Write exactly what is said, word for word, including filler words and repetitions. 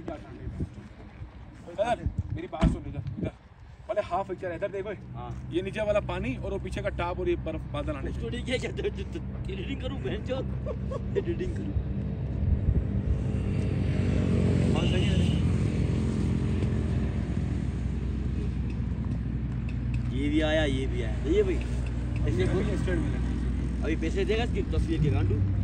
इधर मेरी बात सुन, इधर इधर वाले हाफ पिक्चर इधर देखो। हाँ ये नीचे वाला पानी और वो पीछे का टाप और ये बर्फ बादल आने चाहिए। ठीक है क्या एडिटिंग करूं बहन चोद, एडिटिंग करूं। हाँ सही है। ये भी आया ये भी आया। ये भाई ऐसे अभी पैसे देगा इसकी तस्वीर के गांडू।